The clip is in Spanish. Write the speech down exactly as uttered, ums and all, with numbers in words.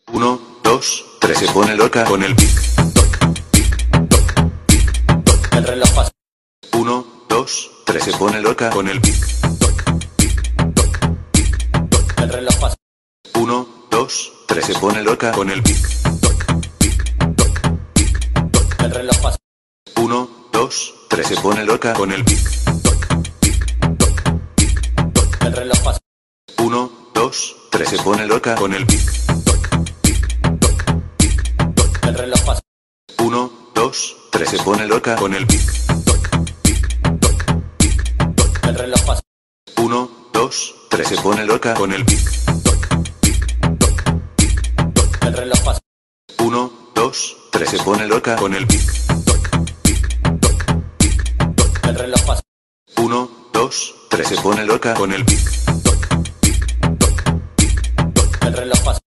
Uno, dos, tres, se pone loca con el tic toc, tic toc, tic toc. El reloj pasa. Uno, dos, tres, se pone loca con el tic toc, tic toc, tic toc. El reloj pasa. Uno, dos, tres, se pone loca con el tic toc, tic toc, tic toc. El reloj pasa. Uno, dos, tres, se pone loca con el tic toc, tic toc, tic toc. El reloj pasa. Uno, dos, tres, se pone loca con el tic toc, tic toc, tic toc. El reloj pasa. Uno, dos, tres, se pone loca con el tic toc, tic toc, tic toc. El reloj pasa. Uno, dos, tres, se pone loca con el tic toc, tic toc, tic toc. El reloj pasa. Uno, dos, tres, se pone loca con el tic toc, tic toc, tic toc. El reloj pasa. Uno, dos, tres, se pone loca con el tic toc, tic toc, tic toc. El reloj pasa.